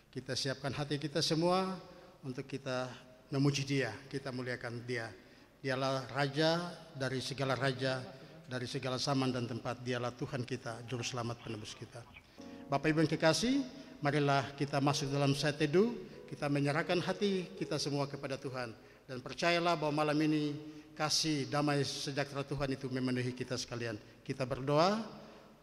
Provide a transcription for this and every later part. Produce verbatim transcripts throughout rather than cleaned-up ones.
Kita siapkan hati kita semua untuk kita memuji Dia, kita muliakan Dia. Dialah Raja dari segala raja, dari segala zaman dan tempat. Dialah Tuhan kita, Juru Selamat penebus kita. Bapak Ibu yang kekasih, marilah kita masuk dalam saat teduh. Kita menyerahkan hati kita semua kepada Tuhan. Dan percayalah bahwa malam ini kasih damai sejahtera Tuhan itu memenuhi kita sekalian. Kita berdoa.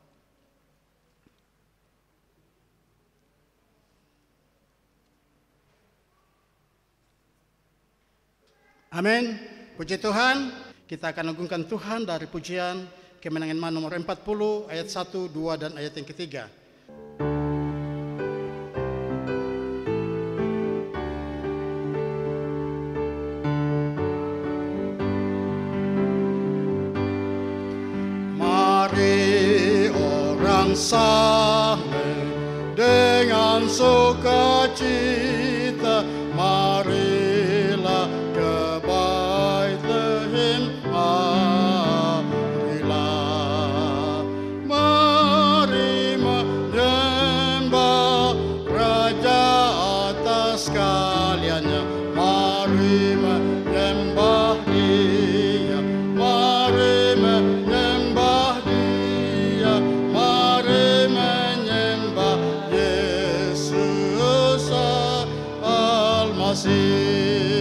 Amin. Puji Tuhan. Kita akan agungkan Tuhan dari pujian Kemenangan Iman nomor empat puluh ayat satu, dua dan ayat yang ketiga. Mari orang sama dengan sukacita, marilah ke Bethlehem, marilah, mari menyembah Raja atas sekaliannya, mari menyembah Dia, mari menyembah Dia, mari menyembah Yesus Al-Masih.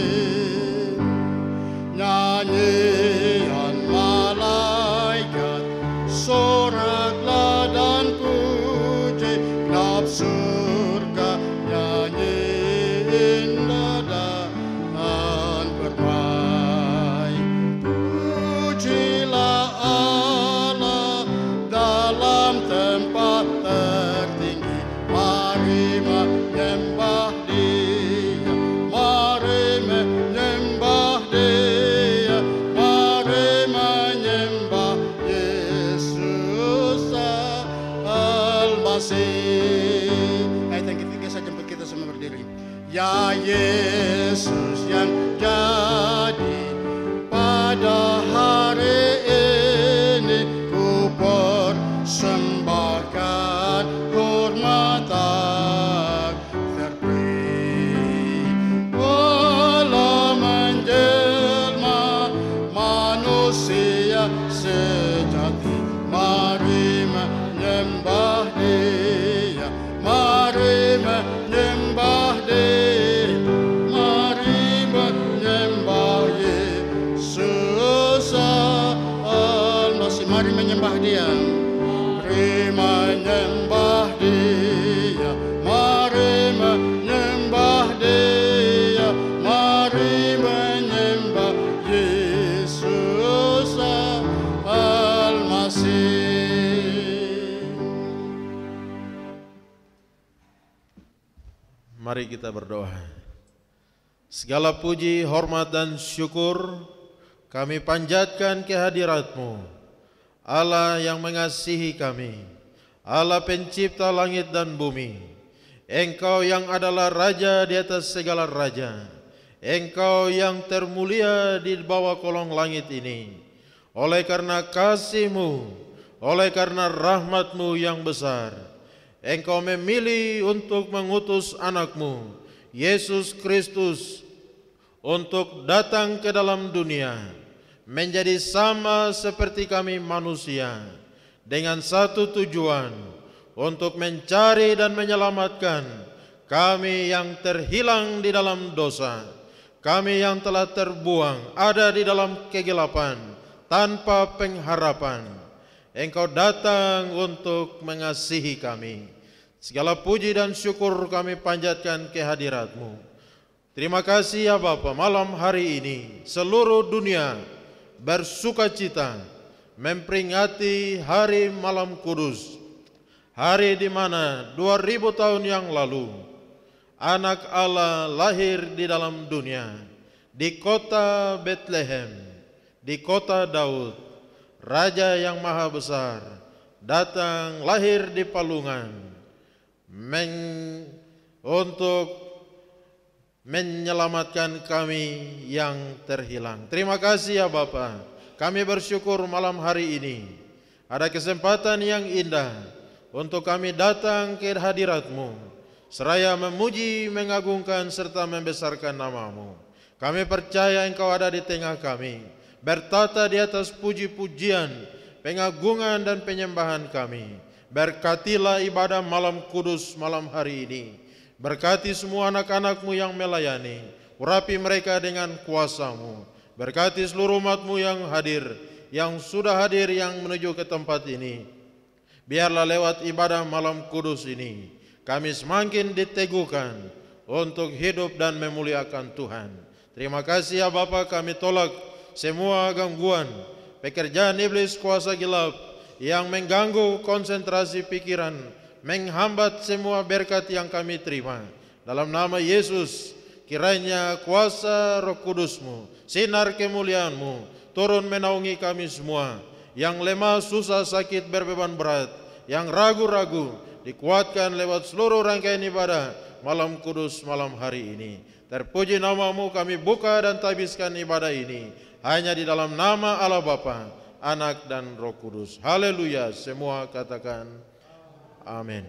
Nyanyian malaikat, soraklah dan puji, genap surga nyanyi indah dan permai. Pujilah Allah dalam tempat tertinggi, mari menyembah Dia, mari menyembah Dia, mari menyembah Yesus Al-Masih. Ayat yang ketiga saya jemput kita semua berdiri. Ya Yesus yang jadi pada hari ini, ku persembahkan hormatan terpilih, walau menjelma manusia sejati, mari menyembah Dia, mari menyembah Dia, mari menyembah Yesus Al-Masih. Mari menyembah Dia, mari menyembah Dia, mari menyembah Dia, mari menyembah Yesus Al-Masih. Mari kita berdoa. Segala puji, hormat dan syukur kami panjatkan kehadirat-Mu, Allah yang mengasihi kami, Allah pencipta langit dan bumi. Engkau yang adalah Raja di atas segala raja, Engkau yang termulia di bawah kolong langit ini. Oleh karena kasih-Mu, oleh karena rahmat-Mu yang besar, Engkau memilih untuk mengutus anak-Mu, Yesus Kristus, untuk datang ke dalam dunia, menjadi sama seperti kami manusia, dengan satu tujuan, untuk mencari dan menyelamatkan kami yang terhilang di dalam dosa, kami yang telah terbuang ada di dalam kegelapan tanpa pengharapan. Engkau datang untuk mengasihi kami. Segala puji dan syukur kami panjatkan kehadirat-Mu. Terima kasih ya Bapa, malam hari ini seluruh dunia bersukacita memperingati hari malam kudus, hari di mana dua ribu tahun yang lalu anak Allah lahir di dalam dunia, di kota Bethlehem, di kota Daud, Raja yang maha besar, datang lahir di palungan men, untuk menyelamatkan kami yang terhilang. Terima kasih ya Bapa. Kami bersyukur malam hari ini ada kesempatan yang indah untuk kami datang ke hadirat-Mu seraya memuji, mengagungkan, serta membesarkan nama-Mu. Kami percaya Engkau ada di tengah kami, bertata di atas puji-pujian, pengagungan dan penyembahan kami. Berkatilah ibadah malam kudus malam hari ini. Berkati semua anak-anak-Mu yang melayani, urapi mereka dengan kuasa-Mu. Berkati seluruh umat-Mu yang hadir, yang sudah hadir, yang menuju ke tempat ini. Biarlah lewat ibadah malam kudus ini, kami semakin diteguhkan untuk hidup dan memuliakan Tuhan. Terima kasih ya Bapa, kami tolak semua gangguan, pekerjaan iblis kuasa gelap yang mengganggu konsentrasi pikiran, menghambat semua berkat yang kami terima. Dalam nama Yesus, kiranya kuasa Roh Kudus-Mu, sinar kemuliaan-Mu turun menaungi kami semua, yang lemah, susah, sakit, berbeban berat, yang ragu-ragu, dikuatkan lewat seluruh rangkaian ibadah malam kudus malam hari ini. Terpuji nama-Mu, kami buka dan tabiskan ibadah ini hanya di dalam nama Allah Bapa, Anak dan Roh Kudus. Haleluya, semua katakan amin.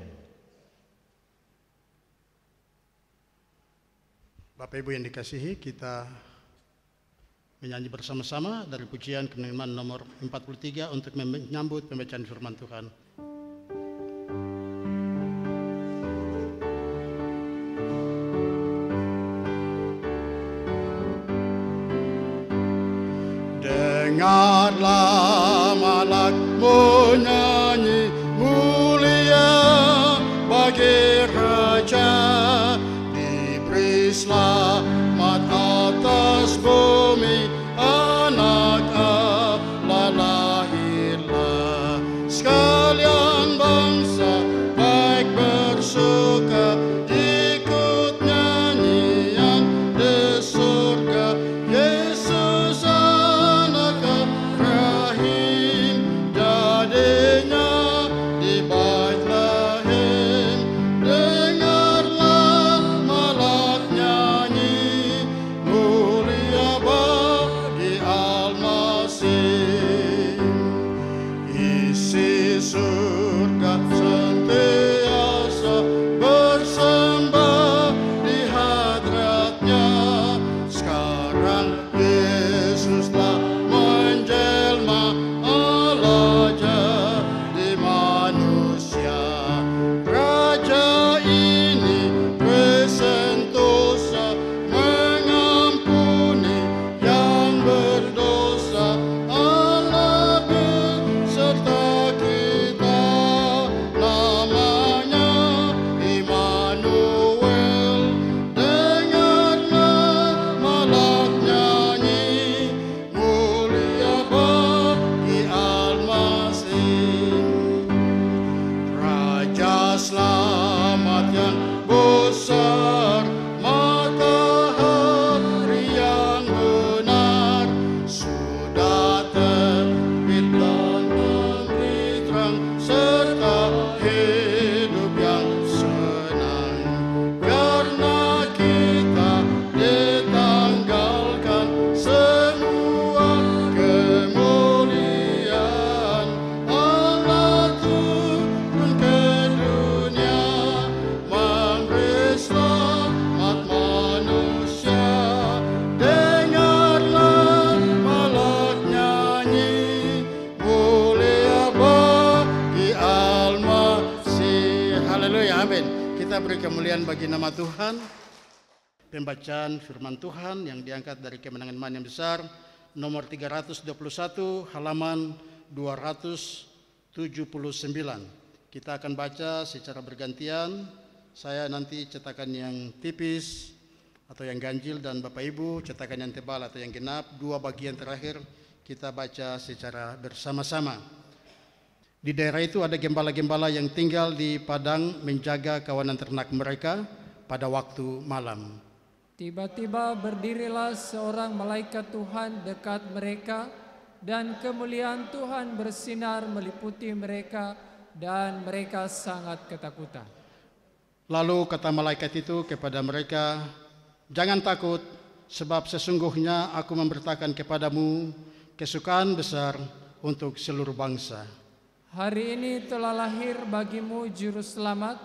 Bapak Ibu yang dikasihi, kita menyanyi bersama-sama dari pujian kemenangan nomor empat puluh tiga untuk menyambut pembacaan firman Tuhan. Dengarlah malak menyanyi, mulia bagi Raja, diberi selamat atas bumi, anak Allah lahirlah. Sekalian bangsa baik bersuka, ikut nyanyian di surga. Yesus anak Ibrahim, jadinya di Bethlehem. Dengarlah malak nyanyi, mulia bagi Al-Masih. Isi surga sentiasa bersembah di hadratnya. Sekarang Yesus telah menjelma, Allah jadi manusia. Raja ini bersentosa, mengampuni yang berdosa. Allah beserta kita, namanya Immanuel. Dengarlah malak nyanyi, mulia bagi Al-Masih. Raja selamat yang besar, matahari yang benar, sudah terbit dan memberi terang, serta hidup yang senang. Karena kita ditanggalkan semua kemuliaan, Allah turun ke dunia, memberi selamat manusia. Dengarlah malak nyanyi, mulia bagi Al-Masih. Haleluya, amin. Kita beri kemuliaan bagi nama Tuhan. Pembacaan firman Tuhan yang diangkat dari Kemenangan Iman yang Besar nomor tiga ratus dua puluh satu halaman dua ratus tujuh puluh sembilan. Kita akan baca secara bergantian. Saya nanti cetakan yang tipis atau yang ganjil, dan Bapak Ibu cetakan yang tebal atau yang genap. Dua bagian terakhir kita baca secara bersama-sama. Di daerah itu ada gembala-gembala yang tinggal di padang menjaga kawanan ternak mereka pada waktu malam. Tiba-tiba berdirilah seorang malaikat Tuhan dekat mereka, dan kemuliaan Tuhan bersinar meliputi mereka, dan mereka sangat ketakutan. Lalu kata malaikat itu kepada mereka, "Jangan takut, sebab sesungguhnya aku memberitakan kepadamu kesukaan besar untuk seluruh bangsa. Hari ini telah lahir bagimu juru selamat,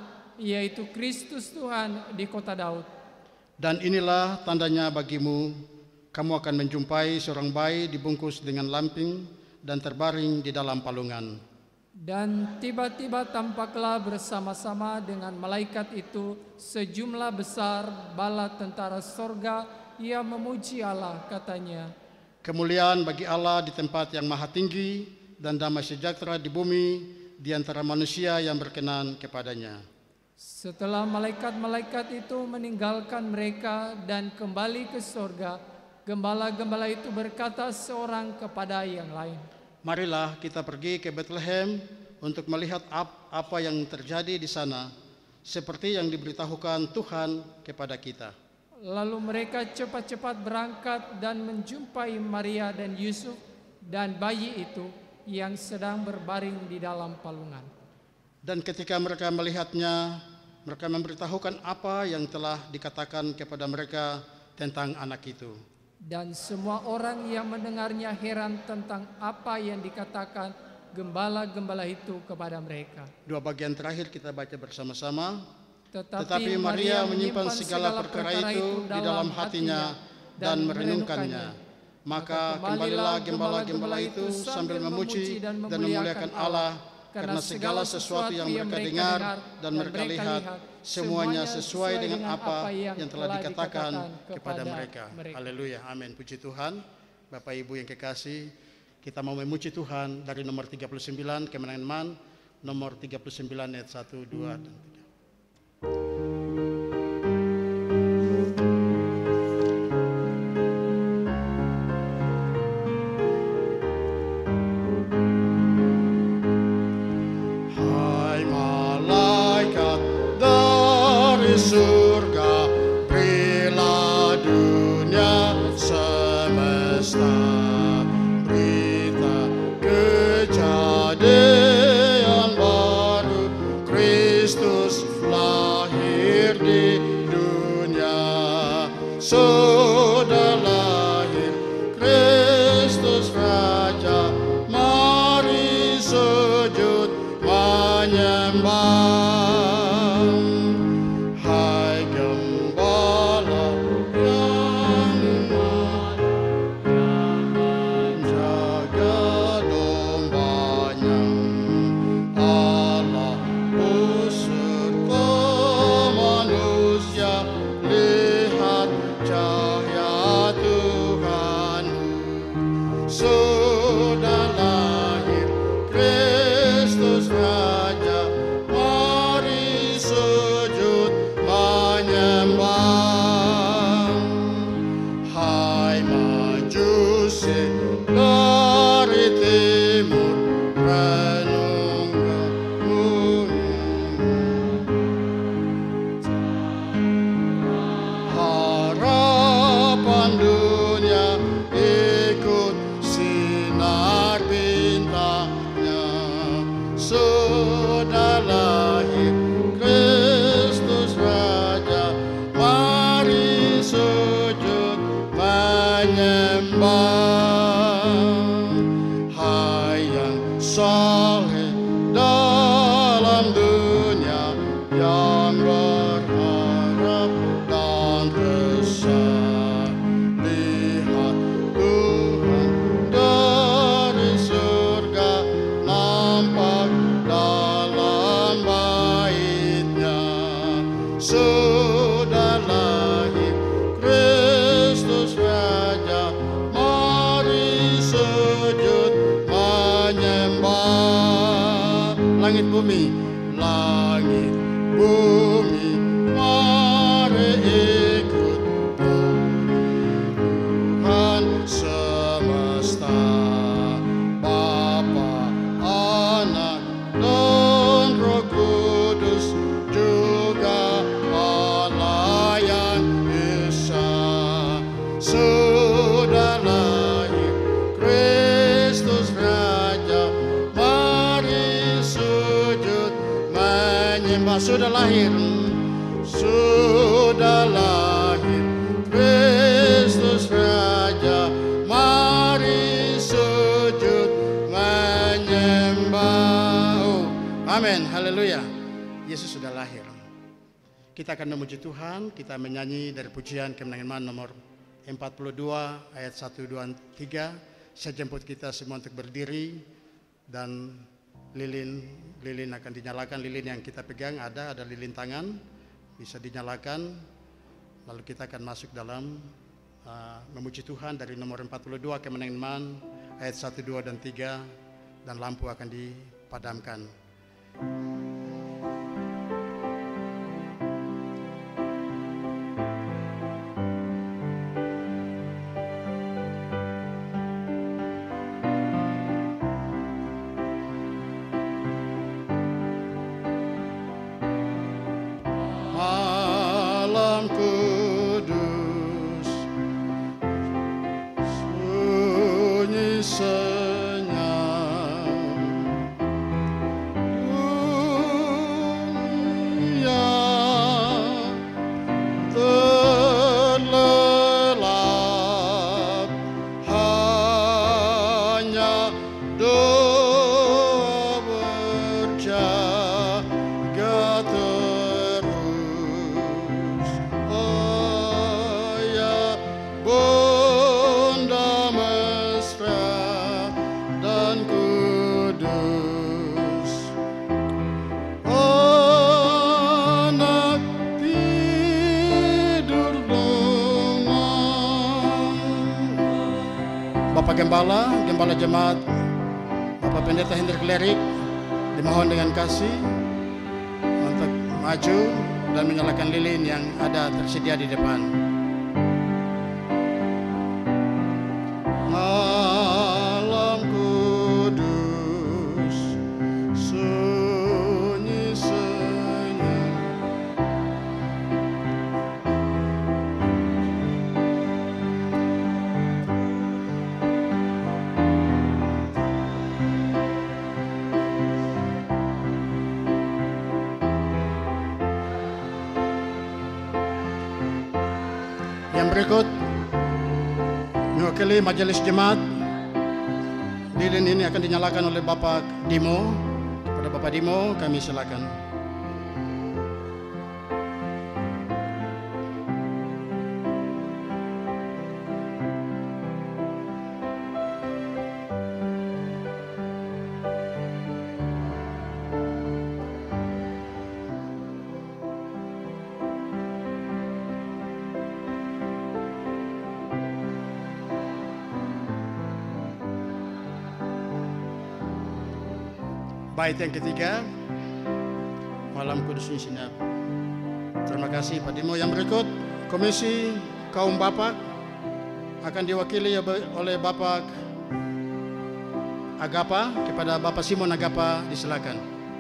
yaitu Kristus Tuhan di kota Daud. Dan inilah tandanya bagimu, kamu akan menjumpai seorang bayi dibungkus dengan lampin dan terbaring di dalam palungan. Dan tiba-tiba tampaklah bersama-sama dengan malaikat itu sejumlah besar bala tentara sorga yang memuji Allah, katanya, kemuliaan bagi Allah di tempat yang maha tinggi dan damai sejahtera di bumi di antara manusia yang berkenan kepadanya. Setelah malaikat-malaikat itu meninggalkan mereka dan kembali ke sorga, gembala-gembala itu berkata seorang kepada yang lain, marilah kita pergi ke Bethlehem untuk melihat apa yang terjadi di sana, seperti yang diberitahukan Tuhan kepada kita. Lalu mereka cepat-cepat berangkat dan menjumpai Maria dan Yusuf dan bayi itu yang sedang berbaring di dalam palungan. Dan ketika mereka melihatnya, mereka memberitahukan apa yang telah dikatakan kepada mereka tentang anak itu. Dan semua orang yang mendengarnya heran tentang apa yang dikatakan gembala-gembala itu kepada mereka. Dua bagian terakhir kita baca bersama-sama. Tetapi, Tetapi Maria menyimpan segala perkara itu di dalam hatinya dan merenungkannya. Maka kembalilah gembala-gembala itu sambil memuji dan memuliakan Allah, karena segala sesuatu yang mereka dengar dan mereka lihat, semuanya sesuai dengan apa yang telah dikatakan kepada mereka. Haleluya, amin. Puji Tuhan. Bapak Ibu yang kekasih, kita mau memuji Tuhan dari nomor tiga puluh sembilan, Kemenangan Man, nomor tiga puluh sembilan ayat satu, dua, dan tiga. Hai malaikat dari surga, berilah dunia semesta berita kejadian baru, Kristus lahir di dunia. Sudah lahir Kristus Raja, mari sujud menyembah. Hai gembala yang iman, yang menjaga dombanya, Allah beserta manusia, lihat cahaya Tuhanmu. Sudah lahir Kristus Raja, mari sujud menyembah. Hai majusi dari timur, renungkan harapan dunia, ikut sinar bintangnya. Sudah lahir Kristus Raja, mari sujud menyembah. Hai yang saleh dalam dunia, yang berharap dan resah, lihat Tuhan dari surga, nampak dalam baitnya. Sudah lahir Kristus Raja, mari sujud menyembah. Langit bumi, langit bumi, mari ikut Tuhan semesta. Bapa, Anak, dan Roh Kudus, juga Allah yang Esa. Sudah lahir Kristus Raja, mari sujud menyembah. Sudah lahir, sudah lahir Kristus Raja, mari sujud menyembah. Oh, amin, haleluya. Yesus sudah lahir. kita akan memuji Tuhan, kita menyanyi dari pujian Kemenangan Iman nomor empat puluh dua ayat satu, dua, tiga. Saya jemput kita semua untuk berdiri dan lilin lilin akan dinyalakan. Lilin yang kita pegang ada ada lilin tangan, bisa dinyalakan. Lalu kita akan masuk dalam uh, memuji Tuhan dari nomor empat puluh dua Kemenangan Iman ayat satu, dua, dan tiga, dan lampu akan dipadamkan. Bapak Gembala, Gembala Jemaat, Bapak Pendeta Hendrik Lerik, dimohon dengan kasih untuk maju dan menyalakan lilin yang ada tersedia di depan. Malam kudus, sunyi senyum. Yang berikut mewakili Majelis Jemaat, lilin ini akan dinyalakan oleh Bapak Dimo. Kepada Bapak Dimo kami silakan. Bait yang ketiga, Malam Kudus Sinap. Terima kasih Pak Dimo. Yang berikut, Komisi Kaum Bapak akan diwakili oleh Bapak Agapa. Kepada Bapak Simon Agapa disilakan.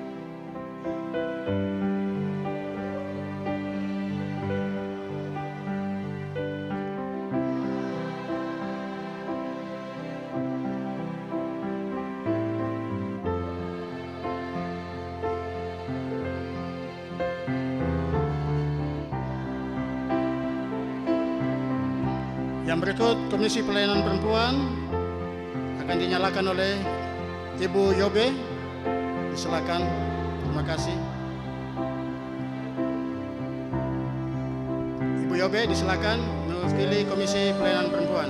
Yang berikut, Komisi Pelayanan Perempuan akan dinyalakan oleh Ibu Yobe. Silakan. Terima kasih. Ibu Yobe disilakan mewakili Komisi Pelayanan Perempuan.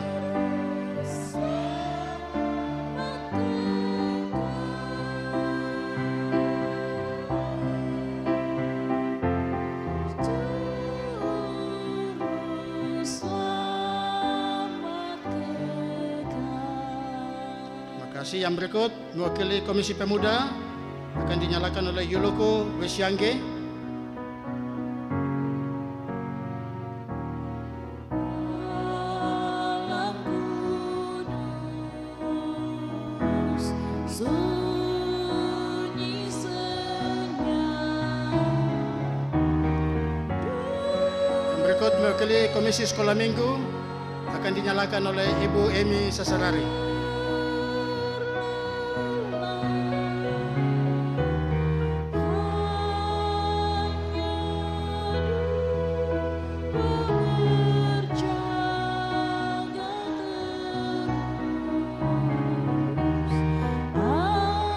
Yang berikut mewakili Komisi Pemuda akan dinyalakan oleh Yuloko Wesiangge. Yang berikut mewakili Komisi Sekolah Minggu akan dinyalakan oleh Ibu Emi Sasarari.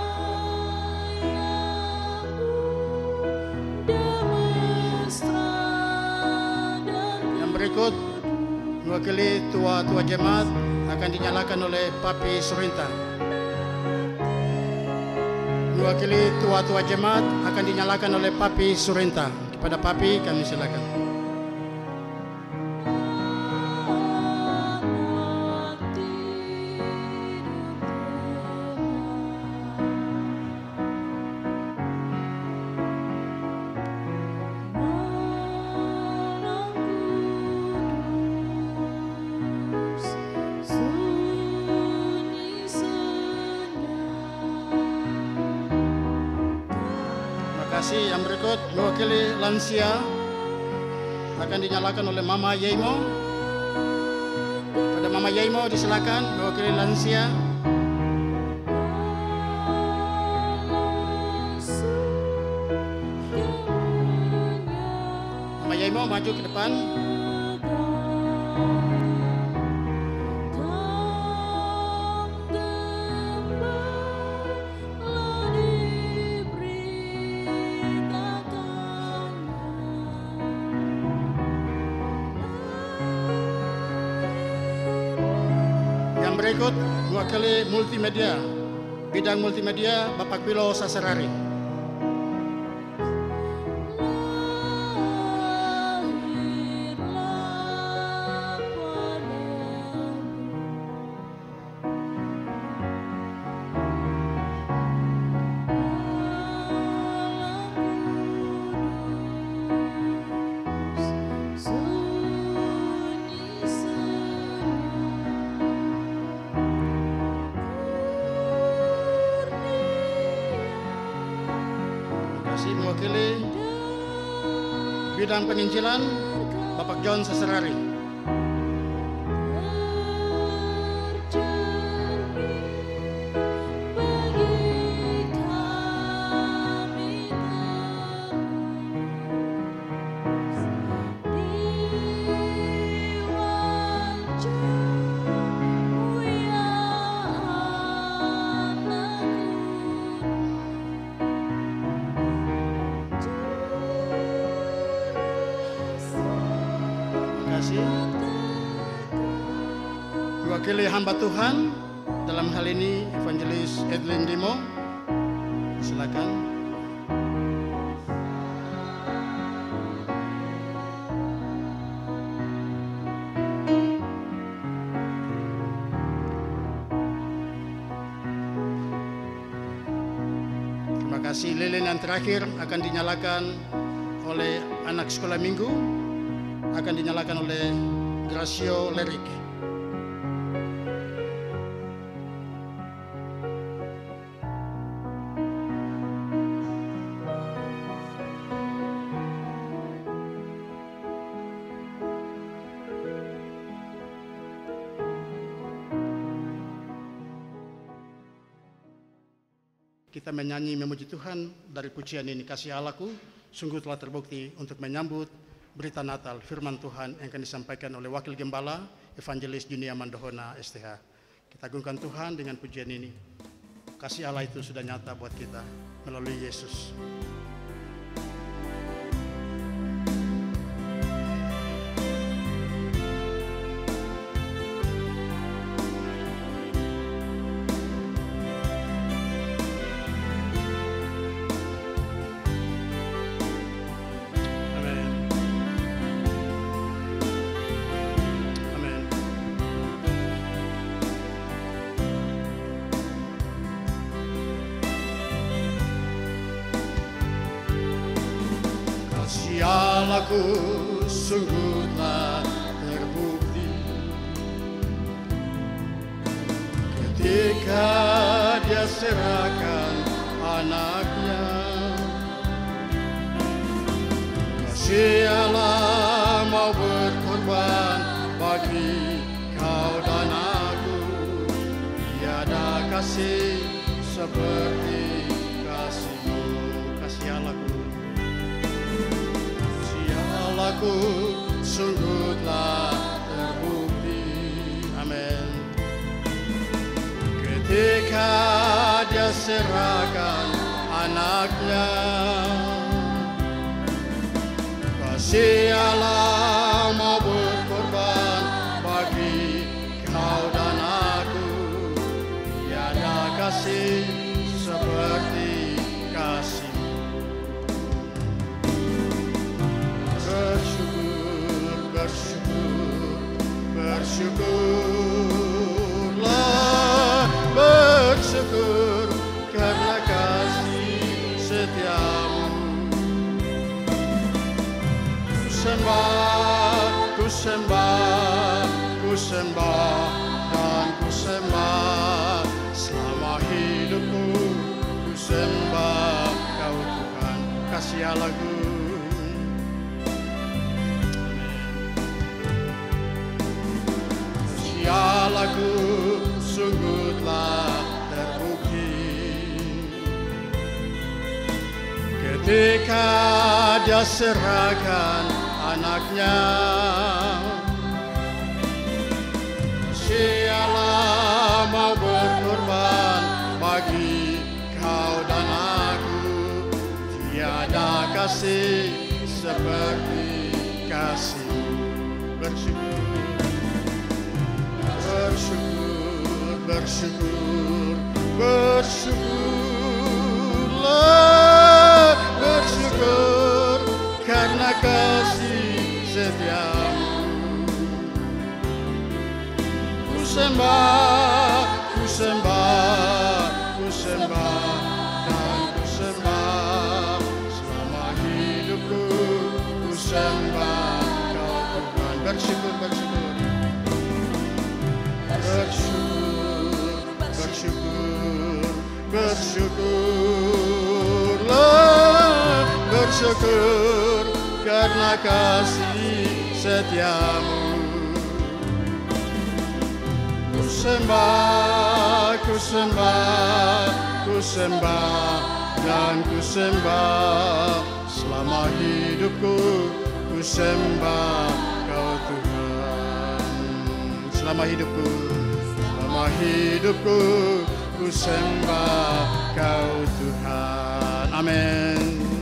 Demonstrasi berikut mewakili tua-tua jemaat akan dinyalakan oleh Papi Surinta. Mewakili tua-tua jemaat akan dinyalakan oleh Papi Surinta. Kepada Papi kami silakan. Yang berikut mewakili lansia akan dinyalakan oleh Mama Yeimo. Pada Mama Yeimo disilakan mewakili lansia. Mama Yeimo maju ke depan. Berikut mewakili multimedia, bidang multimedia Bapak Pilo Sasarari. Mewakili bidang penginjilan Bapak John Sasarari. Mewakili hamba Tuhan dalam hal ini Evangelis Edlin Dimo, silakan. Terima kasih. Lilin yang terakhir akan dinyalakan oleh anak sekolah minggu, akan dinyalakan oleh Gracio Lerik. Kita menyanyi memuji Tuhan dari pujian ini, kasih Allahku sungguh telah terbukti, untuk menyambut berita Natal firman Tuhan yang akan disampaikan oleh Wakil Gembala Evangelis Junia Mandohona S T H. Kita agungkan Tuhan dengan pujian ini. Kasih Allah itu sudah nyata buat kita melalui Yesus. Allahku sungguh telah terbukti ketika Dia serahkan anaknya. Kasih Allah mau berkorban bagi kau dan aku, tiada kasih seperti kasih-Mu. Kasih Allahku, Allahku sungguh telah terbukti, amin. Ketika Dia serahkan anaknya, kasih Allah mau ber sembah, ku sembah dan ku sembah selama hidupku. Ku sembah Kau Tuhan, kasih Allahku. Kasih Allahku sungguh telah terbukti ketika Dia serahkan anaknya. Si Allah mau berkorban bagi kau dan aku. Tiada kasih seperti kasih. Bersyukur, bersyukur, bersyukur, bersyukurlah, bersyukur karena kasih setiamu. Ku sembah, ku sembah, ku sembah dan ku sembah selama hidupku. Ku sembah Kau Tuhan. Bersyukur, bersyukur, bersyukur, bersyukur, bersyukurlah, bersyukur karena kasih setiamu. Ku sembah, ku sembah, ku sembah dan ku sembah selama hidupku. Ku sembah Kau Tuhan. Selama hidupku, selama hidupku, ku sembah Kau Tuhan. Amin.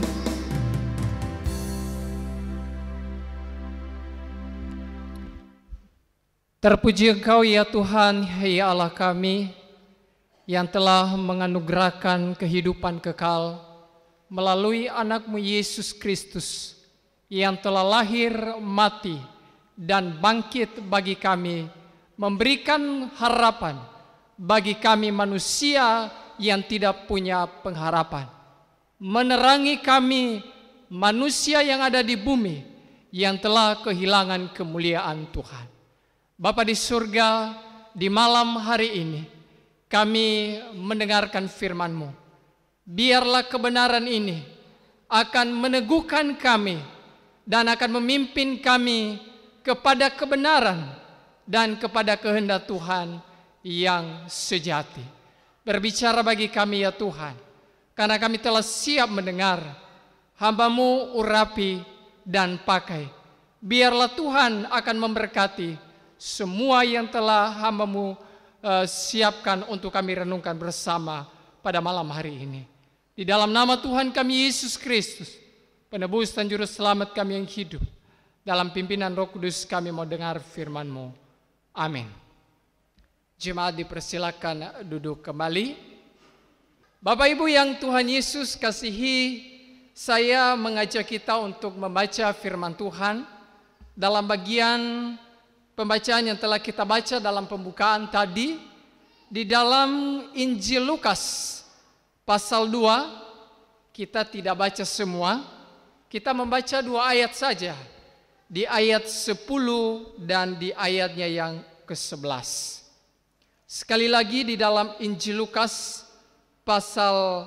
Terpuji Engkau ya Tuhan, ya Allah kami, yang telah menganugerahkan kehidupan kekal melalui anak-Mu Yesus Kristus, yang telah lahir, mati, dan bangkit bagi kami, memberikan harapan bagi kami manusia yang tidak punya pengharapan. Menerangi kami manusia yang ada di bumi yang telah kehilangan kemuliaan Tuhan. Bapa di surga, di malam hari ini kami mendengarkan firman-Mu. Biarlah kebenaran ini akan meneguhkan kami dan akan memimpin kami kepada kebenaran dan kepada kehendak Tuhan yang sejati. Berbicara bagi kami ya Tuhan, karena kami telah siap mendengar. Hamba-Mu urapi dan pakai. Biarlah Tuhan akan memberkati semua yang telah hamba-Mu uh, siapkan untuk kami renungkan bersama pada malam hari ini. Di dalam nama Tuhan kami Yesus Kristus, penebus dan juru selamat kami yang hidup, dalam pimpinan Roh Kudus kami mau dengar firman-Mu. Amin. Jemaat dipersilakan duduk kembali. Bapak Ibu yang Tuhan Yesus kasihi, saya mengajak kita untuk membaca firman Tuhan dalam bagian pembacaan yang telah kita baca dalam pembukaan tadi, di dalam Injil Lukas pasal dua. Kita tidak baca semua, kita membaca dua ayat saja, di ayat sepuluh dan di ayatnya yang kesebelas. Sekali lagi di dalam Injil Lukas pasal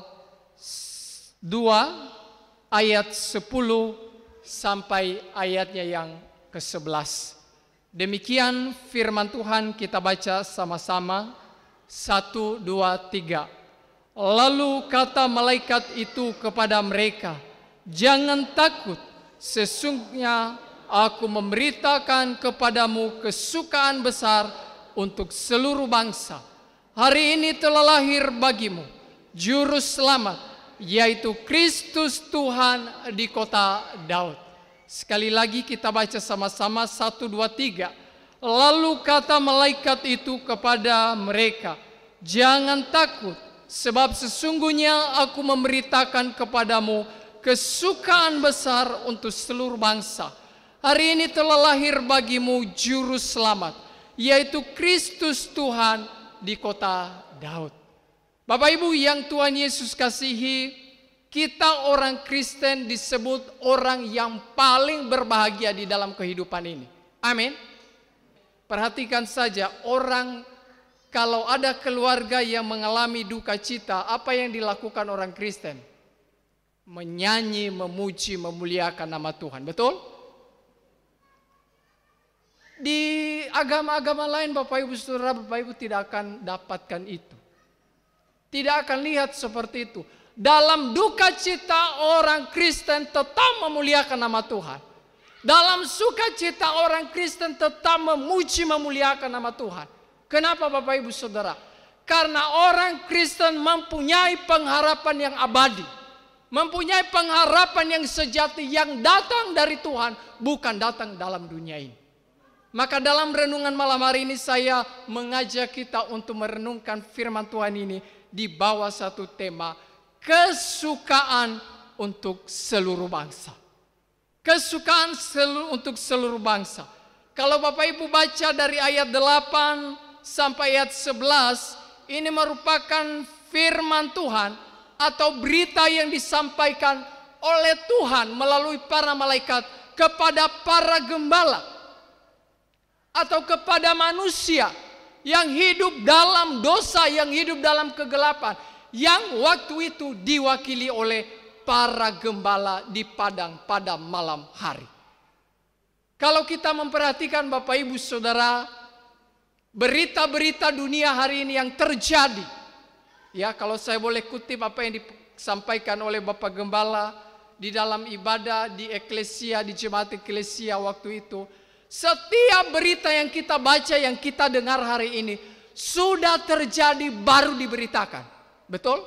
dua ayat sepuluh sampai ayatnya yang kesebelas. Demikian firman Tuhan, kita baca sama-sama. Satu, dua, tiga. Lalu kata malaikat itu kepada mereka, jangan takut, sesungguhnya aku memberitakan kepadamu kesukaan besar untuk seluruh bangsa. Hari ini telah lahir bagimu Juru Selamat, yaitu Kristus Tuhan di kota Daud. Sekali lagi kita baca sama-sama, satu, dua, tiga. Lalu kata malaikat itu kepada mereka, jangan takut, sebab sesungguhnya aku memberitakan kepadamu kesukaan besar untuk seluruh bangsa. Hari ini telah lahir bagimu Juru Selamat, yaitu Kristus Tuhan di kota Daud. Bapak Ibu yang Tuhan Yesus kasihi, kita orang Kristen disebut orang yang paling berbahagia di dalam kehidupan ini. Amin. Perhatikan saja, orang kalau ada keluarga yang mengalami duka cita, apa yang dilakukan orang Kristen? Menyanyi, memuji, memuliakan nama Tuhan. Betul? Di agama-agama lain Bapak Ibu Saudara, Bapak Ibu tidak akan dapatkan itu. Tidak akan lihat seperti itu. Dalam duka cita orang Kristen tetap memuliakan nama Tuhan. Dalam sukacita orang Kristen tetap memuji, memuliakan nama Tuhan. Kenapa Bapak Ibu Saudara? Karena orang Kristen mempunyai pengharapan yang abadi. Mempunyai pengharapan yang sejati yang datang dari Tuhan, bukan datang dalam dunia ini. Maka dalam renungan malam hari ini saya mengajak kita untuk merenungkan firman Tuhan ini di bawah satu tema, kesukaan untuk seluruh bangsa. Kesukaan selu, untuk seluruh bangsa. Kalau Bapak Ibu baca dari ayat delapan sampai ayat sebelas, ini merupakan firman Tuhan atau berita yang disampaikan oleh Tuhan melalui para malaikat kepada para gembala atau kepada manusia yang hidup dalam dosa, yang hidup dalam kegelapan, yang waktu itu diwakili oleh para gembala di padang pada malam hari. Kalau kita memperhatikan Bapak Ibu Saudara, berita-berita dunia hari ini yang terjadi, ya kalau saya boleh kutip apa yang disampaikan oleh Bapak Gembala di dalam ibadah di eklesia, di jemaat eklesia waktu itu, setiap berita yang kita baca, yang kita dengar hari ini sudah terjadi, baru diberitakan. Betul?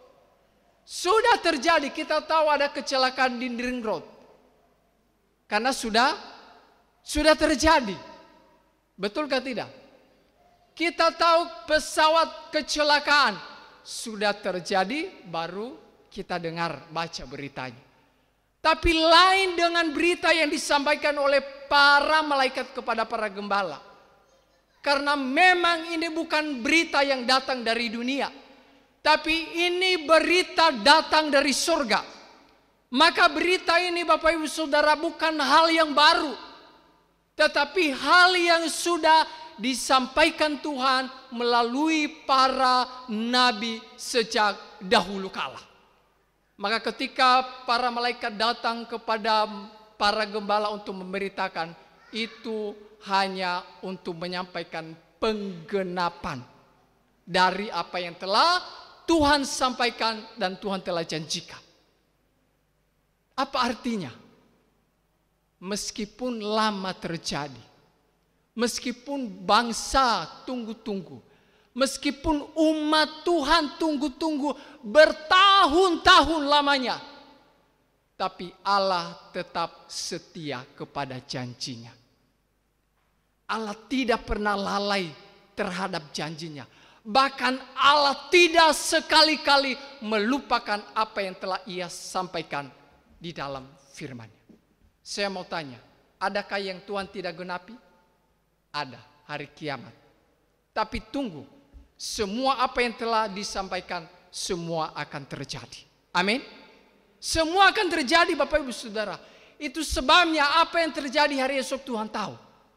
Sudah terjadi. Kita tahu ada kecelakaan di ring road karena sudah sudah terjadi. Betulkah tidak? Kita tahu pesawat kecelakaan sudah terjadi, baru kita dengar, baca beritanya. Tapi lain dengan berita yang disampaikan oleh para malaikat kepada para gembala. Karena memang ini bukan berita yang datang dari dunia, tapi ini berita datang dari surga. Maka berita ini Bapak Ibu Saudara bukan hal yang baru, tetapi hal yang sudah disampaikan Tuhan melalui para nabi sejak dahulu kala. Maka ketika para malaikat datang kepada para gembala untuk memberitakan, itu hanya untuk menyampaikan penggenapan dari apa yang telah Tuhan sampaikan dan Tuhan telah janjikan. Apa artinya? Meskipun lama terjadi, meskipun bangsa tunggu-tunggu, meskipun umat Tuhan tunggu-tunggu bertahun-tahun lamanya, tapi Allah tetap setia kepada janjinya. Allah tidak pernah lalai terhadap janjinya. Bahkan Allah tidak sekali-kali melupakan apa yang telah Ia sampaikan di dalam firman-Nya. Saya mau tanya, adakah yang Tuhan tidak genapi? Ada, hari kiamat. Tapi tunggu, semua apa yang telah disampaikan, semua akan terjadi. Amin. Semua akan terjadi Bapak Ibu Saudara. Itu sebabnya apa yang terjadi hari esok Tuhan tahu.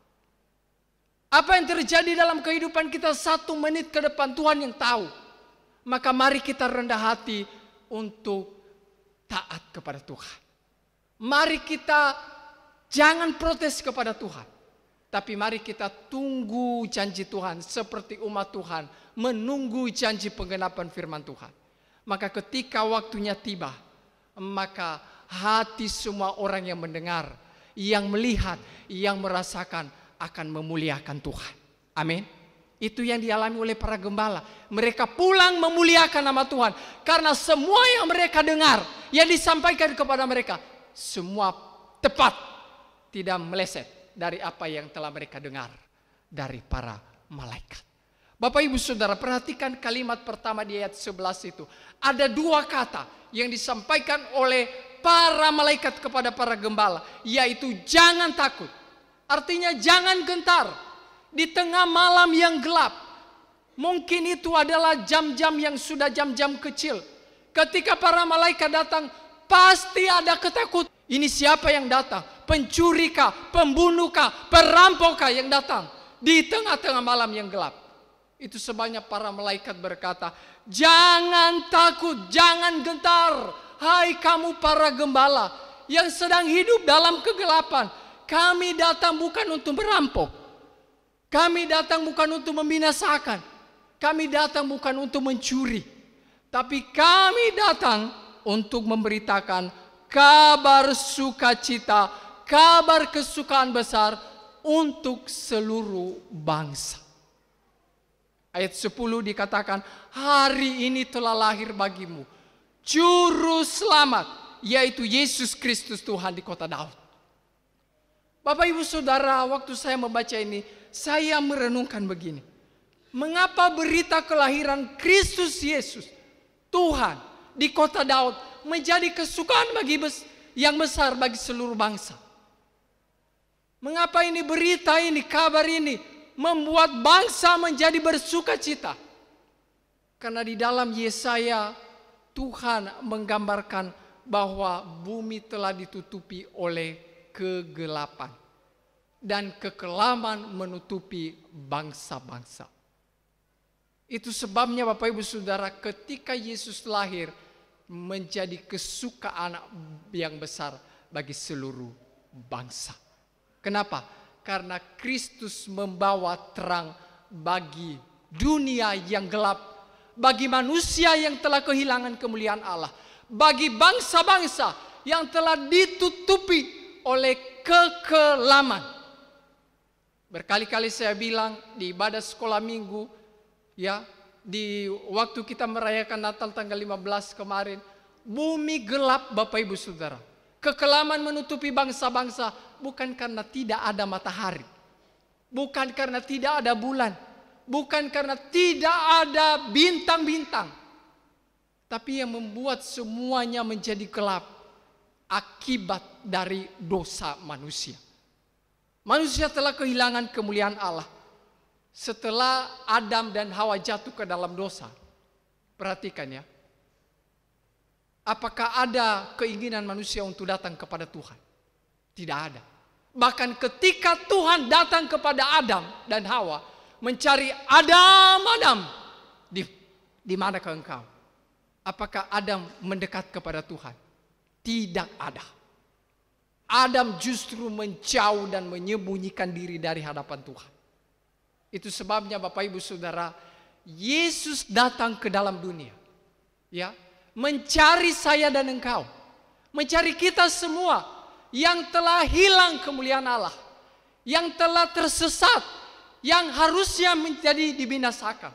Apa yang terjadi dalam kehidupan kita satu menit ke depan Tuhan yang tahu. Maka mari kita rendah hati untuk taat kepada Tuhan. Mari kita jangan protes kepada Tuhan. Tapi mari kita tunggu janji Tuhan seperti umat Tuhan menunggu janji penggenapan firman Tuhan. Maka ketika waktunya tiba, maka hati semua orang yang mendengar, yang melihat, yang merasakan akan memuliakan Tuhan. Amin. Itu yang dialami oleh para gembala. Mereka pulang memuliakan nama Tuhan. Karena semua yang mereka dengar, yang disampaikan kepada mereka, semua tepat, tidak meleset dari apa yang telah mereka dengar dari para malaikat. Bapak Ibu Saudara, perhatikan kalimat pertama di ayat sebelas itu. Ada dua kata yang disampaikan oleh para malaikat kepada para gembala, yaitu jangan takut. Artinya jangan gentar di tengah malam yang gelap. Mungkin itu adalah jam-jam yang sudah jam-jam kecil. Ketika para malaikat datang, pasti ada ketakutan. Ini siapa yang datang? pencuri kah, pembunuh kah, perampok kah yang datang di tengah-tengah malam yang gelap. Itu sebabnya para malaikat berkata, jangan takut, jangan gentar, hai kamu para gembala yang sedang hidup dalam kegelapan. Kami datang bukan untuk merampok, kami datang bukan untuk membinasakan, kami datang bukan untuk mencuri, tapi kami datang untuk memberitakan kabar sukacita, kabar kesukaan besar untuk seluruh bangsa. Ayat sepuluh dikatakan, hari ini telah lahir bagimu Juru Selamat, yaitu Yesus Kristus Tuhan di kota Daud. Bapak Ibu Saudara, waktu saya membaca ini, saya merenungkan begini. Mengapa berita kelahiran Kristus Yesus Tuhan di kota Daud menjadi kesukaan bagi bes yang besar bagi seluruh bangsa? Mengapa ini berita ini, kabar ini membuat bangsa menjadi bersuka cita? Karena di dalam Yesaya Tuhan menggambarkan bahwa bumi telah ditutupi oleh kegelapan dan kekelaman menutupi bangsa-bangsa. Itu sebabnya Bapak Ibu Saudara, ketika Yesus lahir menjadi kesukaan yang besar bagi seluruh bangsa. Kenapa? Karena Kristus membawa terang bagi dunia yang gelap, bagi manusia yang telah kehilangan kemuliaan Allah, bagi bangsa-bangsa yang telah ditutupi oleh kekelaman. Berkali-kali saya bilang di ibadah sekolah minggu, ya, di waktu kita merayakan Natal tanggal lima belas kemarin, bumi gelap Bapak Ibu Saudara. Kekelaman menutupi bangsa-bangsa bukan karena tidak ada matahari, bukan karena tidak ada bulan, bukan karena tidak ada bintang-bintang, tapi yang membuat semuanya menjadi gelap akibat dari dosa manusia. Manusia telah kehilangan kemuliaan Allah setelah Adam dan Hawa jatuh ke dalam dosa. Perhatikan ya. Apakah ada keinginan manusia untuk datang kepada Tuhan? Tidak ada. Bahkan ketika Tuhan datang kepada Adam dan Hawa mencari Adam, Adam, di, di manakah engkau? Apakah Adam mendekat kepada Tuhan? Tidak ada. Adam justru menjauh dan menyembunyikan diri dari hadapan Tuhan. Itu sebabnya Bapak Ibu Saudara, Yesus datang ke dalam dunia, ya, mencari saya dan engkau, mencari kita semua yang telah hilang kemuliaan Allah, yang telah tersesat, yang harusnya menjadi dibinasakan.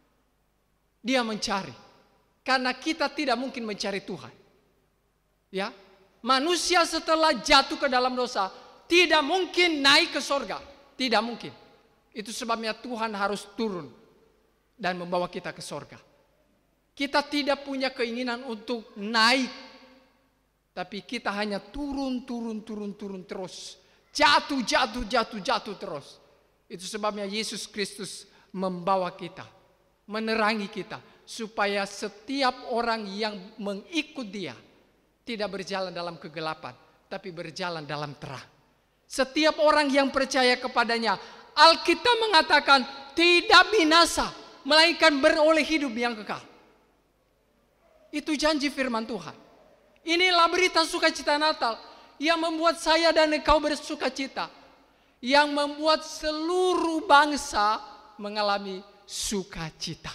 Dia mencari, karena kita tidak mungkin mencari Tuhan. Ya, manusia setelah jatuh ke dalam dosa tidak mungkin naik ke sorga, tidak mungkin. Itu sebabnya Tuhan harus turun dan membawa kita ke sorga. Kita tidak punya keinginan untuk naik, tapi kita hanya turun, turun, turun, turun terus. Jatuh, jatuh, jatuh, jatuh terus. Itu sebabnya Yesus Kristus membawa kita, menerangi kita, supaya setiap orang yang mengikut Dia tidak berjalan dalam kegelapan, tapi berjalan dalam terang. Setiap orang yang percaya kepadanya, Alkitab mengatakan tidak binasa, melainkan beroleh hidup yang kekal. Itu janji firman Tuhan. Inilah berita sukacita Natal yang membuat saya dan engkau bersukacita, yang membuat seluruh bangsa mengalami sukacita.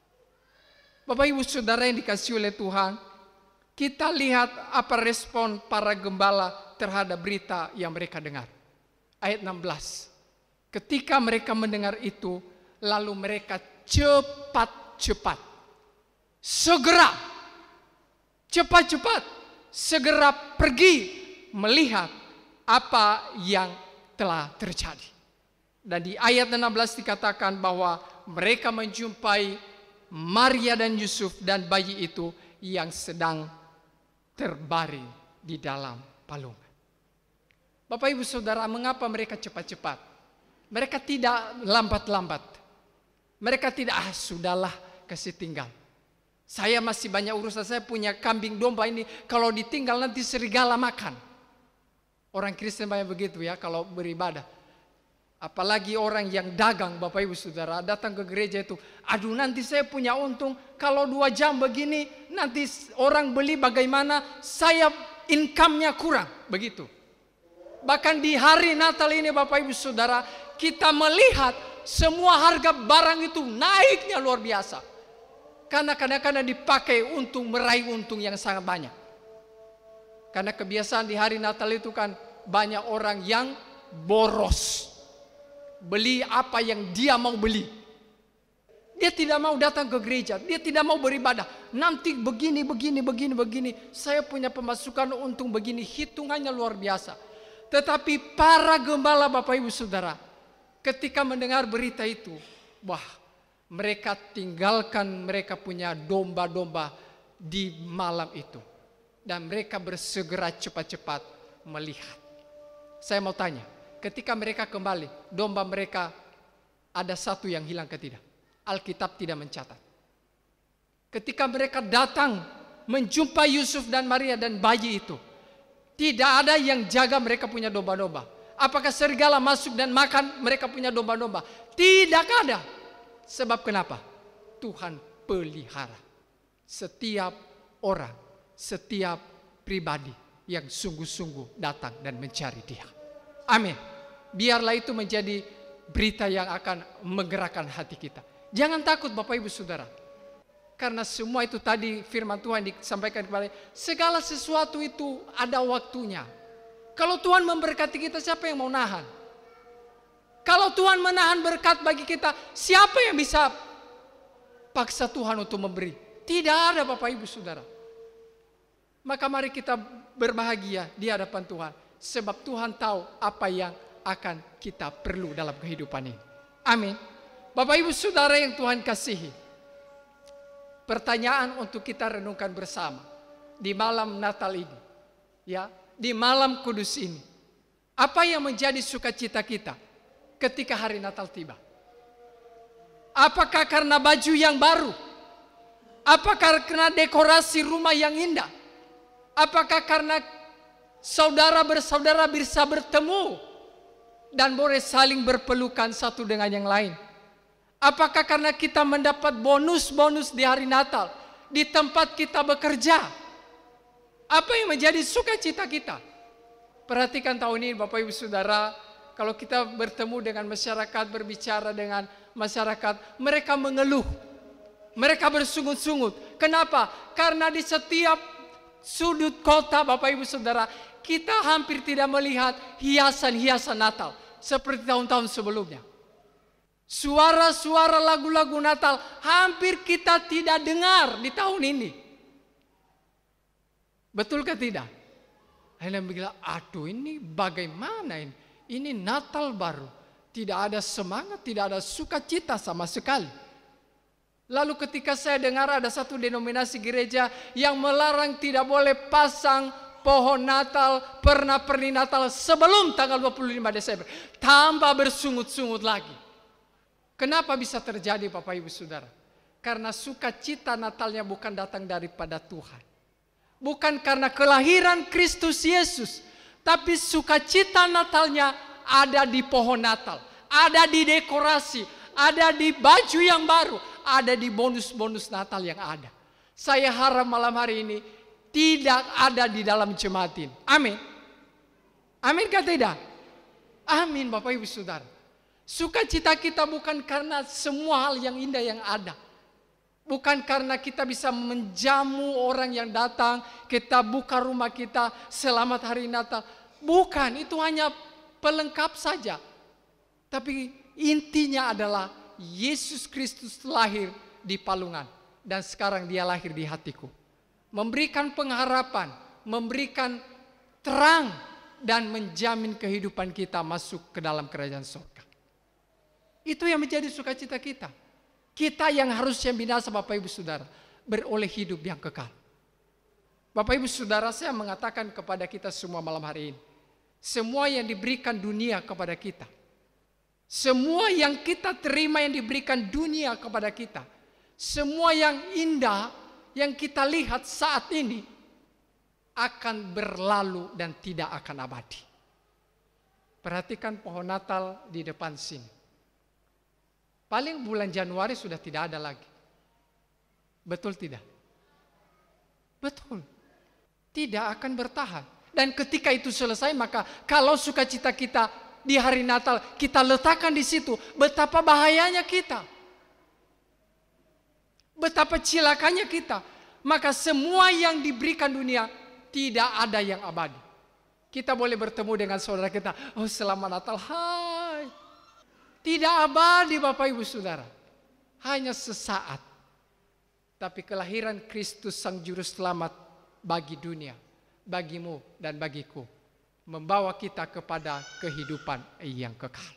Bapak Ibu Saudara yang dikasihi oleh Tuhan, kita lihat apa respon para gembala terhadap berita yang mereka dengar. Ayat enam belas. Ketika mereka mendengar itu, lalu mereka cepat-cepat, segera, cepat-cepat, segera pergi melihat apa yang telah terjadi. Dan di ayat enam belas dikatakan bahwa mereka menjumpai Maria dan Yusuf dan bayi itu yang sedang terbaring di dalam palungan. Bapak Ibu Saudara, mengapa mereka cepat-cepat? Mereka tidak lambat-lambat. Mereka tidak, ah sudahlah, kasih tinggal. Saya masih banyak urusan, saya punya kambing domba ini, kalau ditinggal nanti serigala makan. Orang Kristen banyak begitu ya kalau beribadah. Apalagi orang yang dagang, Bapak Ibu Saudara, datang ke gereja itu, aduh nanti saya punya untung, kalau dua jam begini, nanti orang beli bagaimana, saya income-nya kurang, begitu. Bahkan di hari Natal ini Bapak Ibu Saudara, kita melihat semua harga barang itu naiknya luar biasa. Karena kadang-kadang dipakai untuk meraih untung yang sangat banyak. Karena kebiasaan di hari Natal itu kan banyak orang yang boros. Beli apa yang dia mau beli. Dia tidak mau datang ke gereja, dia tidak mau beribadah. Nanti begini, begini, begini, begini. Saya punya pemasukan untung begini, hitungannya luar biasa. Tetapi para gembala Bapak Ibu Saudara, ketika mendengar berita itu, wah, mereka tinggalkan mereka punya domba-domba di malam itu. Dan mereka bersegera cepat-cepat melihat. Saya mau tanya, ketika mereka kembali, domba mereka ada satu yang hilang ke tidak? Alkitab tidak mencatat. Ketika mereka datang menjumpai Yusuf dan Maria dan bayi itu, tidak ada yang jaga mereka punya domba-domba. Apakah serigala masuk dan makan mereka punya domba-domba? Tidak ada. Sebab kenapa? Tuhan pelihara setiap orang, setiap pribadi yang sungguh-sungguh datang dan mencari Dia. Amin. Biarlah itu menjadi berita yang akan menggerakkan hati kita. Jangan takut Bapak Ibu Saudara. Karena semua itu tadi firman Tuhan disampaikan kepada kita. Segala sesuatu itu ada waktunya. Kalau Tuhan memberkati kita, siapa yang mau nahan? Kalau Tuhan menahan berkat bagi kita, siapa yang bisa paksa Tuhan untuk memberi? Tidak ada Bapak Ibu Saudara. Maka mari kita berbahagia di hadapan Tuhan. Sebab Tuhan tahu apa yang akan kita perlu dalam kehidupan ini. Amin. Bapak Ibu Saudara yang Tuhan kasihi. Pertanyaan untuk kita renungkan bersama. Di malam Natal ini. Ya, di malam kudus ini. Apa yang menjadi sukacita kita ketika hari Natal tiba? Apakah karena baju yang baru? Apakah karena dekorasi rumah yang indah? Apakah karena saudara bersaudara bisa bertemu dan boleh saling berpelukan satu dengan yang lain? Apakah karena kita mendapat bonus-bonus di hari Natal di tempat kita bekerja? Apa yang menjadi sukacita kita? Perhatikan tahun ini Bapak Ibu Saudara, kalau kita bertemu dengan masyarakat, berbicara dengan masyarakat, mereka mengeluh, mereka bersungut-sungut. Kenapa? Karena di setiap sudut kota Bapak Ibu Saudara, kita hampir tidak melihat hiasan-hiasan Natal seperti tahun-tahun sebelumnya. Suara-suara lagu-lagu Natal hampir kita tidak dengar di tahun ini. Betul ke tidak? Hanya bilang, aduh ini bagaimana ini? Ini Natal baru. Tidak ada semangat, tidak ada sukacita sama sekali. Lalu ketika saya dengar ada satu denominasi gereja yang melarang tidak boleh pasang pohon Natal, perna-perni Natal sebelum tanggal dua puluh lima Desember. Tambah bersungut-sungut lagi. Kenapa bisa terjadi Bapak Ibu Saudara? Karena sukacita Natalnya bukan datang daripada Tuhan. Bukan karena kelahiran Kristus Yesus. Tapi sukacita Natalnya ada di pohon Natal. Ada di dekorasi. Ada di baju yang baru. Ada di bonus-bonus Natal yang ada. Saya harap malam hari ini tidak ada di dalam jemaat ini. Amin. Amin kah tidak? Amin Bapak Ibu Saudara. Sukacita kita bukan karena semua hal yang indah yang ada. Bukan karena kita bisa menjamu orang yang datang, kita buka rumah kita, selamat hari Natal. Bukan, itu hanya pelengkap saja. Tapi intinya adalah Yesus Kristus lahir di palungan. Dan sekarang dia lahir di hatiku. Memberikan pengharapan, memberikan terang, dan menjamin kehidupan kita masuk ke dalam kerajaan surga. Itu yang menjadi sukacita kita. Kita yang harusnya binasa Bapak Ibu Saudara, beroleh hidup yang kekal. Bapak Ibu Saudara, saya mengatakan kepada kita semua malam hari ini, semua yang diberikan dunia kepada kita, semua yang kita terima yang diberikan dunia kepada kita, semua yang indah yang kita lihat saat ini akan berlalu dan tidak akan abadi. Perhatikan pohon Natal di depan sini. Paling bulan Januari sudah tidak ada lagi. Betul tidak? Betul. Tidak akan bertahan. Dan ketika itu selesai, maka kalau sukacita kita di hari Natal kita letakkan di situ, betapa bahayanya kita. Betapa cilakanya kita. Maka semua yang diberikan dunia tidak ada yang abadi. Kita boleh bertemu dengan saudara kita, oh selamat Natal, hai. Tidak abadi Bapak Ibu Saudara. Hanya sesaat. Tapi kelahiran Kristus Sang Juru Selamat bagi dunia, bagimu dan bagiku, membawa kita kepada kehidupan yang kekal.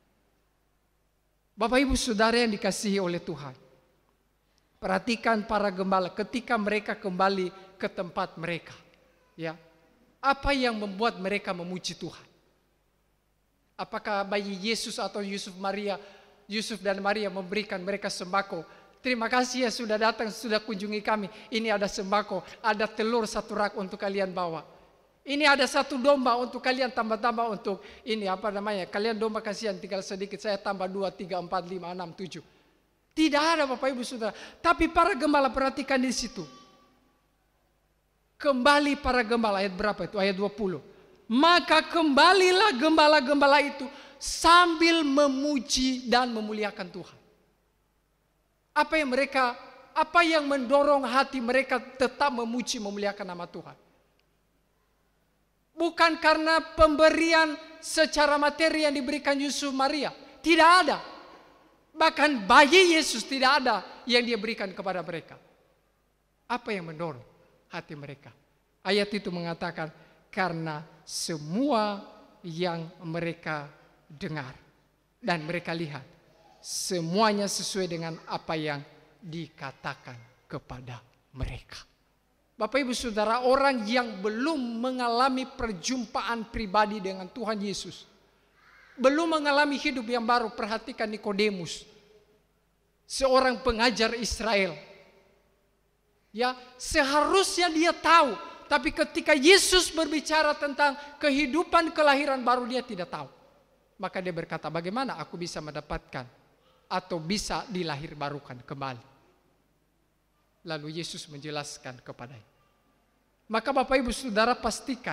Bapak Ibu Saudara yang dikasihi oleh Tuhan. Perhatikan para gembala ketika mereka kembali ke tempat mereka. Ya. Apa yang membuat mereka memuji Tuhan? Apakah bayi Yesus atau Yusuf Maria, Yusuf dan Maria memberikan mereka sembako? Terima kasih ya sudah datang, sudah kunjungi kami. Ini ada sembako, ada telur satu rak untuk kalian bawa. Ini ada satu domba untuk kalian tambah-tambah untuk ini apa namanya? Kalian domba kasihan tinggal sedikit, saya tambah dua, tiga, empat, lima, enam, tujuh. Tidak ada Bapak Ibu Saudara. Tapi para gembala perhatikan di situ. Kembali para gembala, ayat berapa itu? Ayat dua puluh. Maka kembalilah gembala-gembala itu sambil memuji dan memuliakan Tuhan. Apa yang mereka, apa yang mendorong hati mereka tetap memuji memuliakan nama Tuhan? Bukan karena pemberian secara materi yang diberikan Yusuf Maria. Tidak ada. Bahkan bayi Yesus tidak ada yang dia berikan kepada mereka. Apa yang mendorong hati mereka? Ayat itu mengatakan karena semua yang mereka dengar dan mereka lihat semuanya sesuai dengan apa yang dikatakan kepada mereka. Bapak Ibu Saudara, orang yang belum mengalami perjumpaan pribadi dengan Tuhan Yesus, belum mengalami hidup yang baru, perhatikan Nikodemus, seorang pengajar Israel. Ya, seharusnya dia tahu, tapi ketika Yesus berbicara tentang kehidupan kelahiran baru dia tidak tahu. Maka dia berkata, bagaimana aku bisa mendapatkan atau bisa dilahirbarukan kembali? Lalu Yesus menjelaskan kepadanya. Maka Bapak Ibu Saudara pastikan,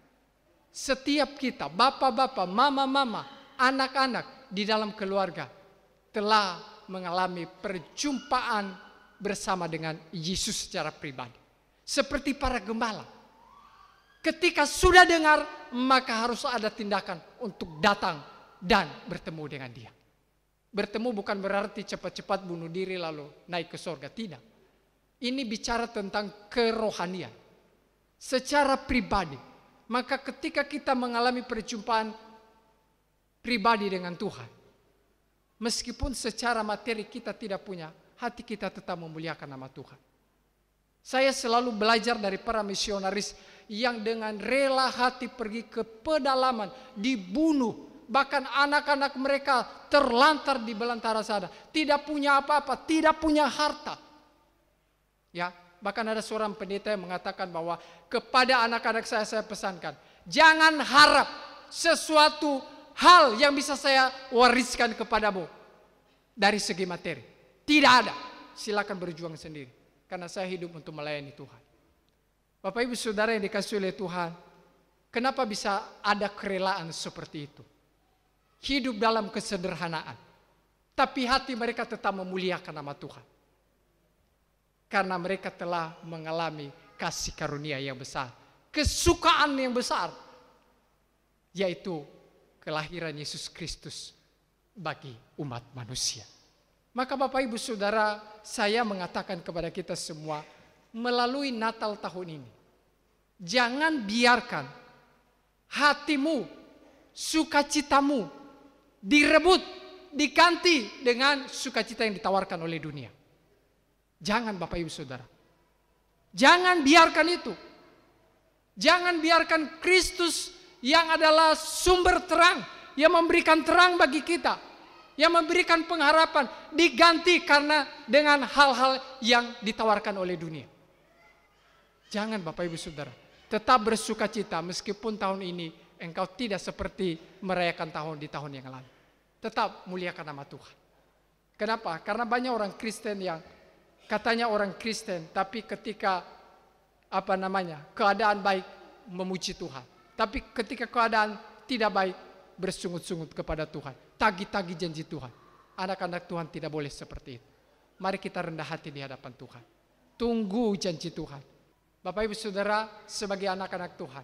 setiap kita, bapak-bapak, mama-mama, anak-anak di dalam keluarga telah mengalami perjumpaan bersama dengan Yesus secara pribadi. Seperti para gembala. Ketika sudah dengar, maka harus ada tindakan untuk datang dan bertemu dengan dia. Bertemu bukan berarti cepat-cepat bunuh diri lalu naik ke surga. Tidak. Ini bicara tentang kerohanian. Secara pribadi. Maka ketika kita mengalami perjumpaan pribadi dengan Tuhan, meskipun secara materi kita tidak punya, hati kita tetap memuliakan nama Tuhan. Saya selalu belajar dari para misionaris yang dengan rela hati pergi ke pedalaman, dibunuh, bahkan anak-anak mereka terlantar di belantara sana, tidak punya apa-apa, tidak punya harta. Ya, bahkan ada seorang pendeta yang mengatakan bahwa kepada anak-anak saya saya pesankan, jangan harap sesuatu hal yang bisa saya wariskan kepadamu dari segi materi. Tidak ada. Silakan berjuang sendiri. Karena saya hidup untuk melayani Tuhan. Bapak Ibu Saudara yang dikasihi oleh Tuhan, kenapa bisa ada kerelaan seperti itu? Hidup dalam kesederhanaan. Tapi hati mereka tetap memuliakan nama Tuhan. Karena mereka telah mengalami kasih karunia yang besar. Kesukaan yang besar. Yaitu kelahiran Yesus Kristus bagi umat manusia. Maka Bapak Ibu Saudara, saya mengatakan kepada kita semua melalui Natal tahun ini, jangan biarkan hatimu, sukacitamu direbut, diganti dengan sukacita yang ditawarkan oleh dunia. Jangan Bapak Ibu Saudara. Jangan biarkan itu. Jangan biarkan Kristus yang adalah sumber terang, yang memberikan terang bagi kita, yang memberikan pengharapan, diganti karena dengan hal-hal yang ditawarkan oleh dunia. Jangan Bapak Ibu Saudara, tetap bersukacita meskipun tahun ini engkau tidak seperti merayakan tahun di tahun yang lalu. Tetap muliakan nama Tuhan. Kenapa? Karena banyak orang Kristen yang katanya orang Kristen, tapi ketika apa namanya keadaan baik memuji Tuhan, tapi ketika keadaan tidak baik bersungut-sungut kepada Tuhan, tagih-tagih janji Tuhan. Anak-anak Tuhan tidak boleh seperti itu. Mari kita rendah hati di hadapan Tuhan. Tunggu janji Tuhan. Bapak Ibu Saudara, sebagai anak-anak Tuhan,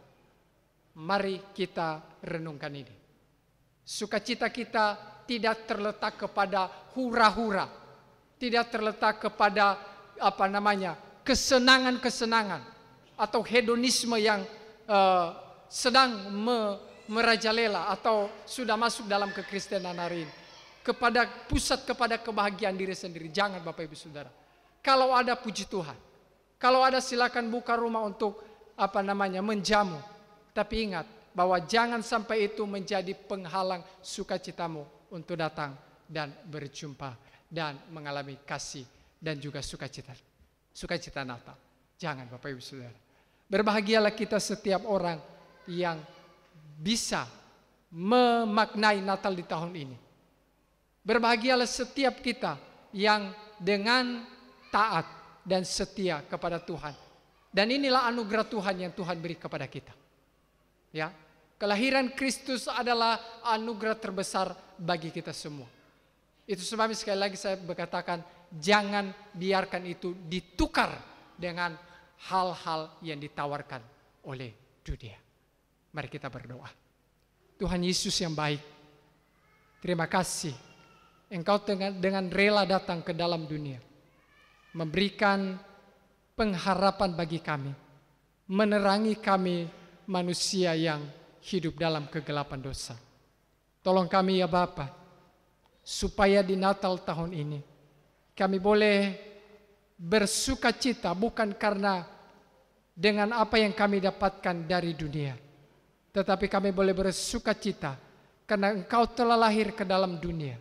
mari kita renungkan ini. Sukacita kita tidak terletak kepada hura-hura, tidak terletak kepada apa namanya kesenangan-kesenangan atau hedonisme yang uh, sedang me, merajalela atau sudah masuk dalam kekristenan hari ini, kepada pusat kepada kebahagiaan diri sendiri. Jangan Bapak Ibu Saudara. Kalau ada puji Tuhan, kalau ada silakan buka rumah untuk apa namanya menjamu. Tapi ingat bahwa jangan sampai itu menjadi penghalang sukacitamu untuk datang dan berjumpa dan mengalami kasih dan juga sukacita. Sukacita Natal. Jangan Bapak Ibu Saudara. Berbahagialah kita setiap orang yang bisa memaknai Natal di tahun ini. Berbahagialah setiap kita yang dengan taat dan setia kepada Tuhan. Dan inilah anugerah Tuhan yang Tuhan beri kepada kita. Ya, kelahiran Kristus adalah anugerah terbesar bagi kita semua. Itu sebabnya sekali lagi saya berkatakan, jangan biarkan itu ditukar dengan hal-hal yang ditawarkan oleh dunia. Mari kita berdoa. Tuhan Yesus yang baik, terima kasih Engkau dengan, dengan rela datang ke dalam dunia, memberikan pengharapan bagi kami, menerangi kami manusia yang hidup dalam kegelapan dosa. Tolong kami ya Bapa, supaya di Natal tahun ini kami boleh bersukacita bukan karena dengan apa yang kami dapatkan dari dunia, tetapi kami boleh bersukacita karena Engkau telah lahir ke dalam dunia,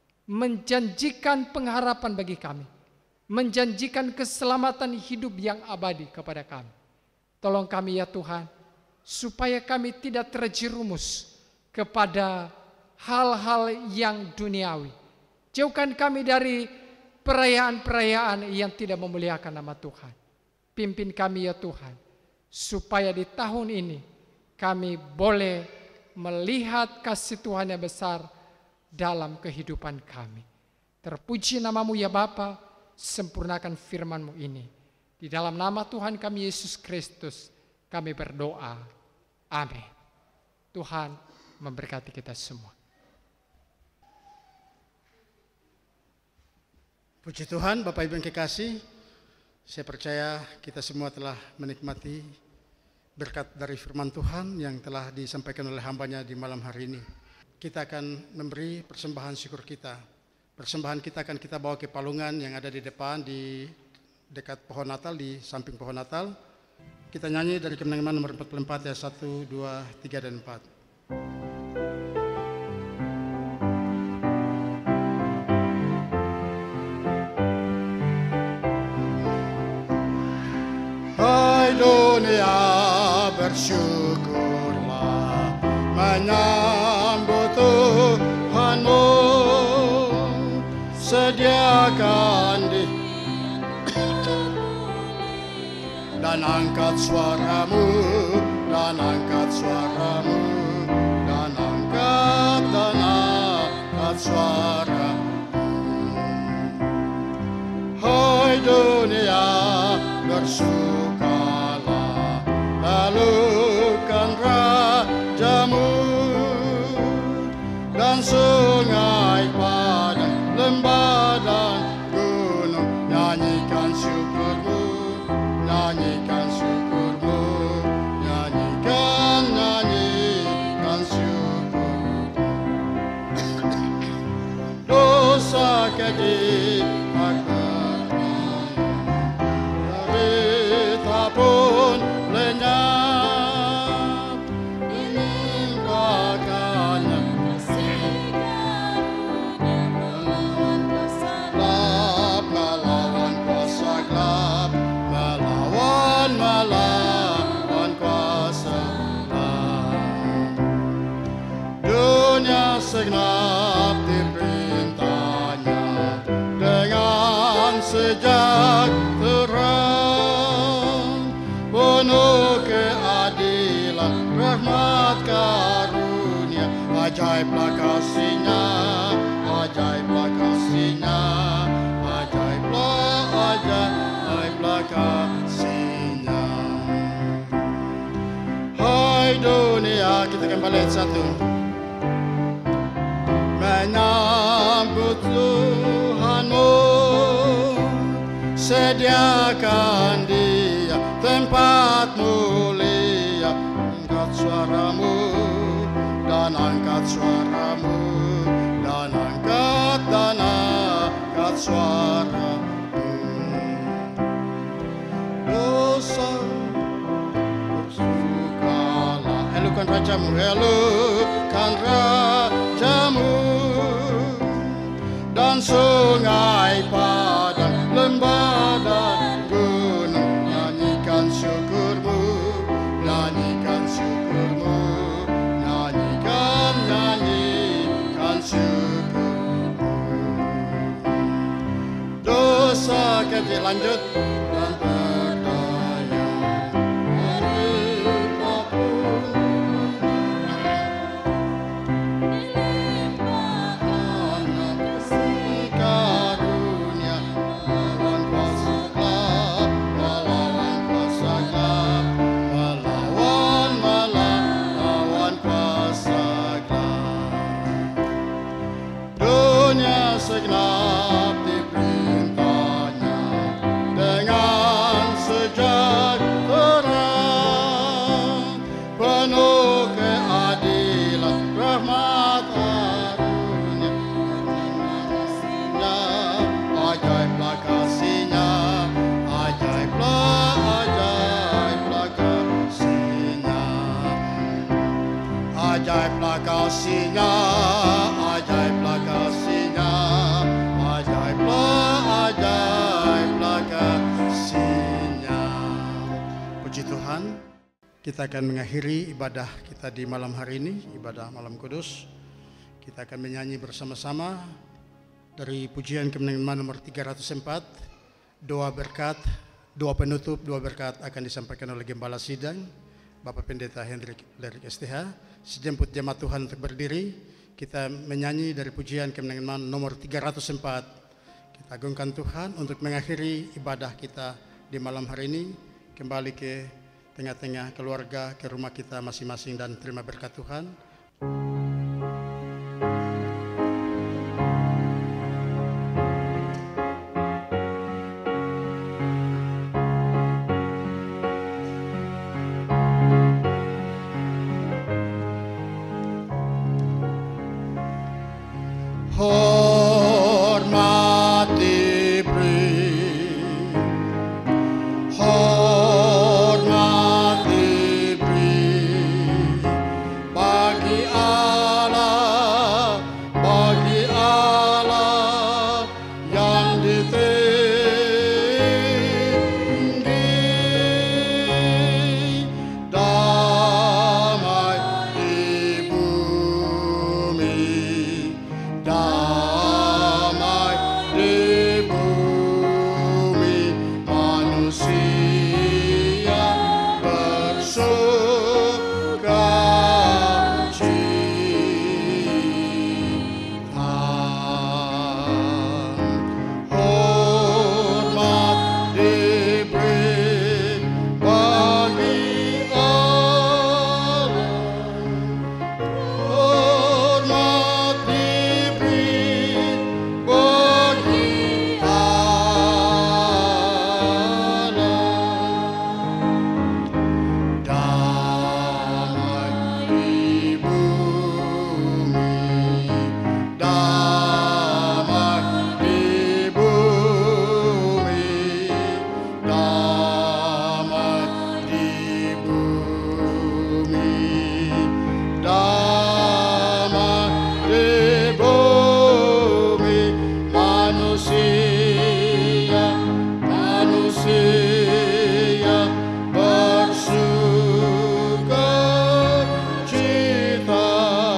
menjanjikan pengharapan bagi kami, menjanjikan keselamatan hidup yang abadi kepada kami. Tolong kami ya Tuhan, supaya kami tidak terjerumus kepada hal-hal yang duniawi. Jauhkan kami dari perayaan-perayaan yang tidak memuliakan nama Tuhan. Pimpin kami ya Tuhan, supaya di tahun ini kami boleh melihat kasih Tuhan yang besar dalam kehidupan kami. Terpuji namamu ya Bapa, sempurnakan firman-Mu ini. Di dalam nama Tuhan kami Yesus Kristus kami berdoa. Amin. Tuhan memberkati kita semua. Puji Tuhan, Bapak Ibu yang kekasih, saya percaya kita semua telah menikmati berkat dari firman Tuhan yang telah disampaikan oleh hambanya di malam hari ini. Kita akan memberi persembahan syukur kita. Persembahan kita akan kita bawa ke palungan yang ada di depan, di dekat pohon Natal, di samping pohon Natal. Kita nyanyi dari Kemenangan nomor empat puluh empat ya, satu, dua, tiga, dan empat. Hai dunia bersyukurlah menyambut Tuhanmu, sediakan di dan angkat suaramu, dan angkat suaramu, dan angkat dan angkat suaramu. Hai dunia bersukalah, lalukan rajamu, dan sungai padang, lembah dan gunung, nyanyikan syukurmu, nyanyikan syukurmu, nyanyikan, nyanyikan syukurmu. Dosa keji akhirnya, derita pun lenyap, dilimpahkannya gelap, melawan kuasa gelap, melawan, melawan kuasa gelap. ajaiblah kasih-Nya, ajaiblah kasih-Nya, ajaiblah, ajaiblah kasih-Nya. Hai dunia, kita kembali satu. Menyambut Tuhanmu, sediakan Dia tempat mulia. Angkat suaramu dan angkat suaramu dan angkat dan angkat suaramu. Dosa bersukalah, elukan rajamu, elukan rajamu, dan sungai padang, lembah dan gunung, nyanyikan syukurmu, nyanyikan syukurmu, nyanyikan, nyanyikan syukurmu. Dosa kecil lanjut dan berdaya, apapun karunia, melawan kuasa gelap, melawan kuasa gelap, melawan, melawan kuasa gelap. Dunia segenap diperintahnya dengan sejahtera, penuh keadilan, rahmat karunia. Ajaiblah kasih-Nya, ajaiblah, ajaiblah kasih-Nya, ajaiblah kasih-Nya, ajaiblah kasih-Nya, ajaiblah, ajaiblah kasih-Nya. Puji Tuhan, kita akan mengakhiri ibadah kita di malam hari ini, ibadah malam kudus. Kita akan menyanyi bersama-sama dari pujian kemenangan nomor tiga ratus empat, doa berkat, doa penutup, doa berkat akan disampaikan oleh Gembala Sidang, Bapak Pendeta Hendrik Lerik S T H. Sejemput jemaat Tuhan untuk berdiri, kita menyanyi dari pujian kemenangan nomor tiga ratus empat. Kita agungkan Tuhan untuk mengakhiri ibadah kita di malam hari ini, kembali ke tengah-tengah keluarga, ke rumah kita masing-masing, dan terima berkat Tuhan. Hormat diberi, hormat diberi bagi Allah, bagi Allah yang ditinggi, damai di bumi, damai di bumi, manusia bersuka cita. Hormat diberi bagi Allah, hormat diberi bagi Allah, damai di bumi, damai di bumi, damai di bumi, damai di bumi, manusia, manusia bersuka cita,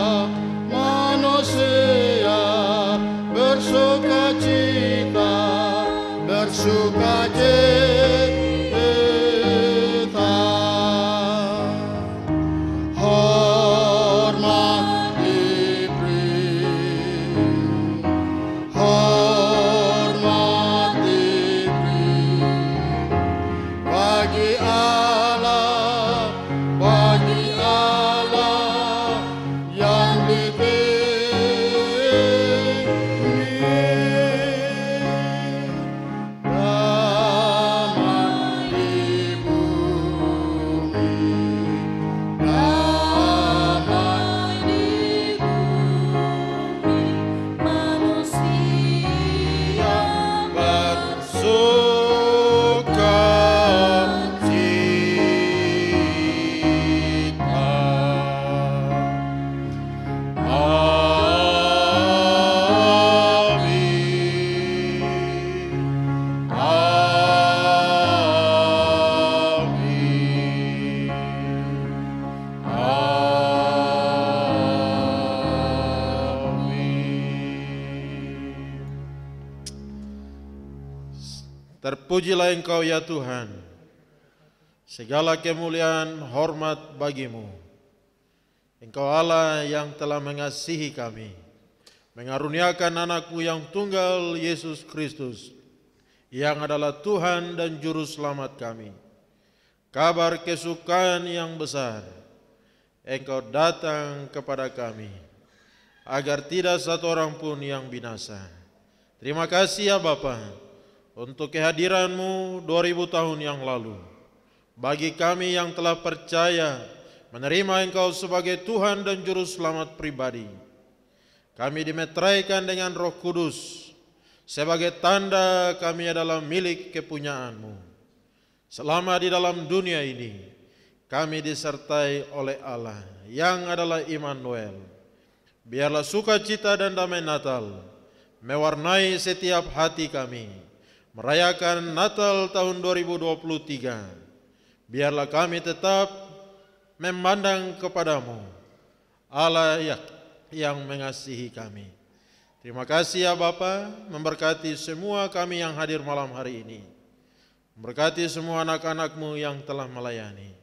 manusia bersuka cita, bersuka cita. Hormat diberi Terpujilah Engkau ya Tuhan. Segala kemuliaan hormat bagimu. Engkau Allah yang telah mengasihi kami, mengaruniakan anakmu yang tunggal Yesus Kristus, yang adalah Tuhan dan Juru Selamat kami. Kabar kesukaan yang besar, Engkau datang kepada kami, agar tidak satu orang pun yang binasa. Terima kasih ya Bapa, untuk kehadiran-Mu dua ribu tahun yang lalu. Bagi kami yang telah percaya menerima Engkau sebagai Tuhan dan Juru Selamat pribadi, kami dimeteraikan dengan Roh Kudus sebagai tanda kami adalah milik kepunyaan-Mu. Selama di dalam dunia ini, kami disertai oleh Allah yang adalah Immanuel. Biarlah sukacita dan damai Natal mewarnai setiap hati kami merayakan Natal tahun dua ribu dua puluh tiga. Biarlah kami tetap memandang kepadamu, Allah yang mengasihi kami. Terima kasih ya Bapa, memberkati semua kami yang hadir malam hari ini. Memberkati semua anak-anak-Mu yang telah melayani.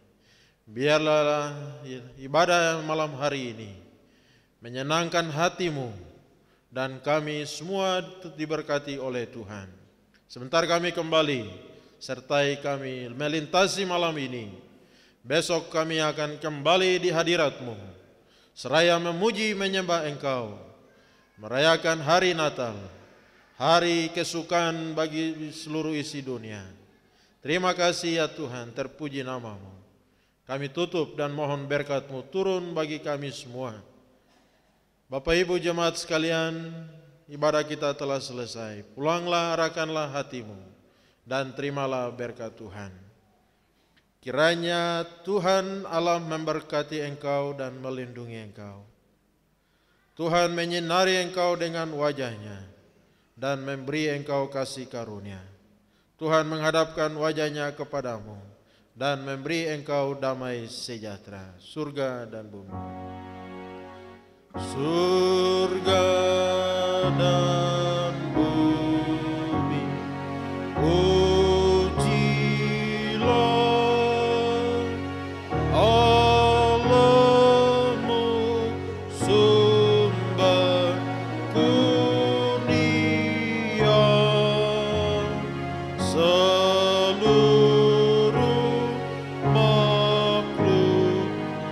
Biarlah ibadah malam hari ini menyenangkan hati-Mu, dan kami semua diberkati oleh Tuhan. Sebentar kami kembali, sertai kami melintasi malam ini. Besok kami akan kembali di hadirat-Mu, seraya memuji menyembah Engkau, merayakan hari Natal, hari kesukaan bagi seluruh isi dunia. Terima kasih ya Tuhan, terpuji nama-Mu. Kami tutup dan mohon berkat-Mu turun bagi kami semua. Bapak Ibu jemaat sekalian, ibadah kita telah selesai. Pulanglah, arahkanlah hatimu, dan terimalah berkat Tuhan. Kiranya Tuhan Allah memberkati engkau dan melindungi engkau. Tuhan menyinari engkau dengan wajahnya dan memberi engkau kasih karunia. Tuhan menghadapkan wajahnya kepadamu dan memberi engkau damai sejahtera. Surga dan bumi. Surga dan bumi, pujilah Allah-Mu, sumber kurnia. Seluruh makhluk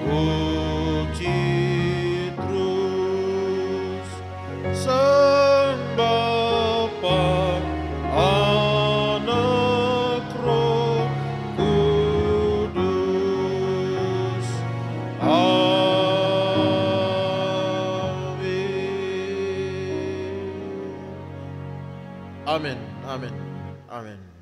puji terus Sang Bapa, Anak, Roh Kudus. Amin. Amin. Amin. Amin.